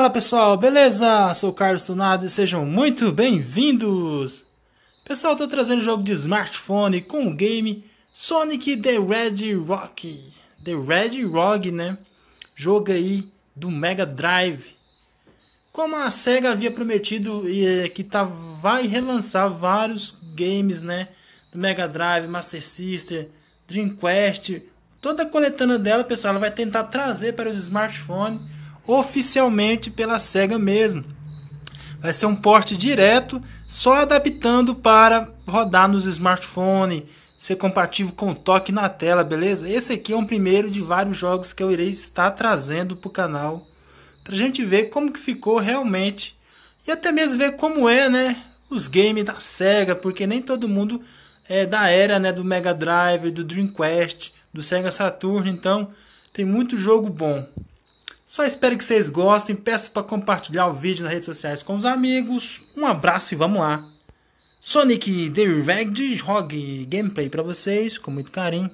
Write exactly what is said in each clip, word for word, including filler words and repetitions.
Fala pessoal, beleza? Sou o Carlos Tunado e sejam muito bem-vindos! Pessoal, estou trazendo jogo de smartphone com o game Sonic The Red Rock. The Red Rock, né? Jogo aí do Mega Drive. Como a SEGA havia prometido e que tá, vai relançar vários games, né? Do Mega Drive, Master System, Dreamcast, toda a coletânea dela, pessoal, ela vai tentar trazer para os smartphones oficialmente pela SEGA mesmo. Vai ser um porte direto, só adaptando para rodar nos smartphones, ser compatível com o toque na tela, beleza? Esse aqui é um primeiro de vários jogos que eu irei estar trazendo para o canal, para a gente ver como que ficou realmente e até mesmo ver como é, né, os games da SEGA, porque nem todo mundo é da era, né, do Mega Drive, do Dreamcast, do Sega Saturn, então tem muito jogo bom. Só espero que vocês gostem, peço para compartilhar o vídeo nas redes sociais com os amigos. Um abraço e vamos lá. Sonic The Hedgehog gameplay para vocês, com muito carinho.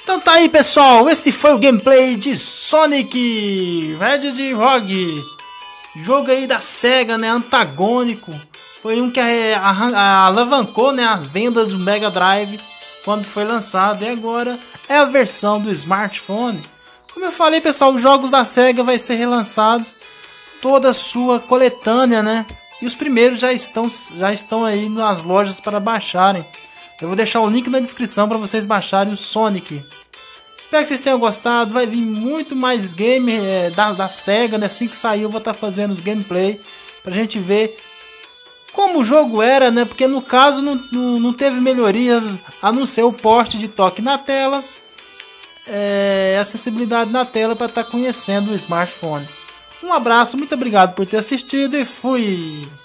Então tá aí, pessoal, esse foi o gameplay de Sonic Hedgehog, jogo aí da Sega, né, antagônico. Foi um que alavancou, né, as vendas do Mega Drive quando foi lançado, e agora é a versão do smartphone. Como eu falei, pessoal, os jogos da Sega vai ser relançados, toda a sua coletânea, né, e os primeiros já estão, já estão aí nas lojas para baixarem. Eu vou deixar o link na descrição para vocês baixarem o Sonic. Espero que vocês tenham gostado. Vai vir muito mais game é, da, da Sega, né? Assim que sair eu vou estar fazendo os gameplay pra gente ver como o jogo era, né? Porque no caso não, não, não teve melhorias a não ser o porte de toque na tela, é, acessibilidade na tela para estar conhecendo o smartphone. Um abraço, muito obrigado por ter assistido e fui!